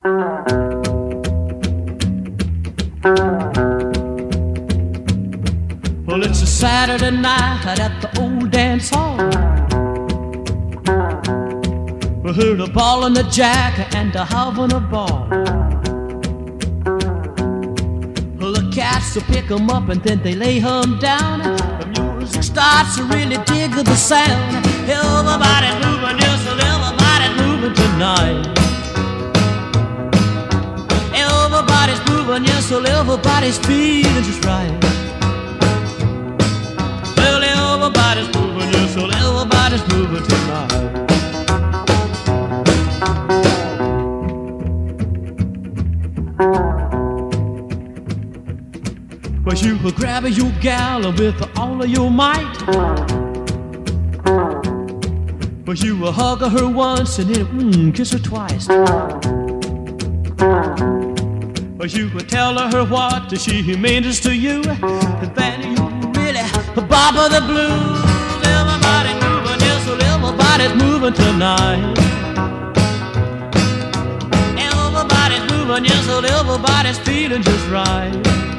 Well, it's a Saturday night at the old dance hall. We heard a ball and a jack and a having a ball. Well, the cats will pick 'em up and then they lay 'em down. The music starts to really dig the sound. Everybody's moving, yes, everybody's moving tonight. Everybody's moving, yes, everybody's feeling just right. Well, everybody's moving, yes, everybody's moving tonight. Well, you will grab your gal with all of your might. Well, you will hug her once and then kiss her twice. Well, you will tell her what she means to you, and then you really bob her the blues. Everybody's moving, yes, everybody's moving tonight. Everybody's moving, yes, everybody's feeling just right.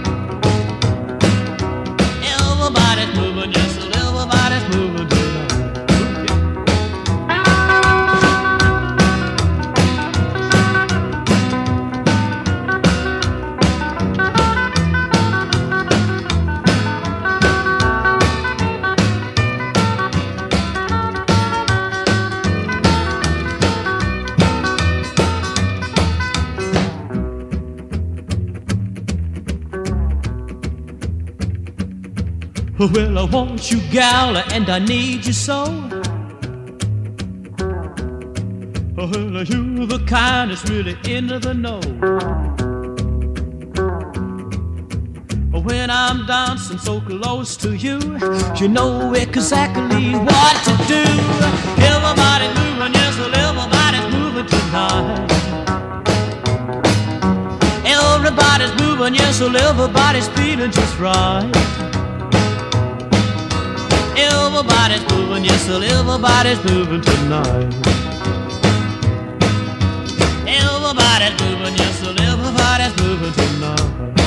Everybody's moving, yes, everybody's moving tonight. Well, I want you, gal, and I need you so. Well, you're the kind that's really into the know. When I'm dancing so close to you, you know exactly what to do. Everybody's moving, yes, everybody's moving tonight. Everybody's moving, yes, everybody's feeling just right. Everybody's moving, yes, everybody's moving tonight. Everybody's moving, yes, everybody's moving tonight.